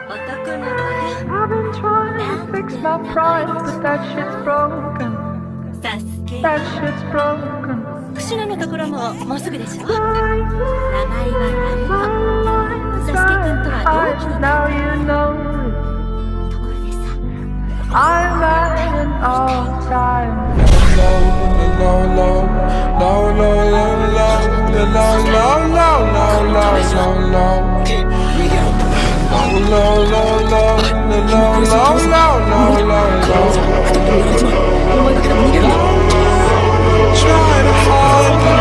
男の子 I've been trying to fix my pride, but that shit's broken. サスケ That shit's broken. 串野のところももうすぐでしょ。名 Like 前はナルト。サスケ君とは同期にな now る you know it. ところでさ。 I'm at an all-time Try to hide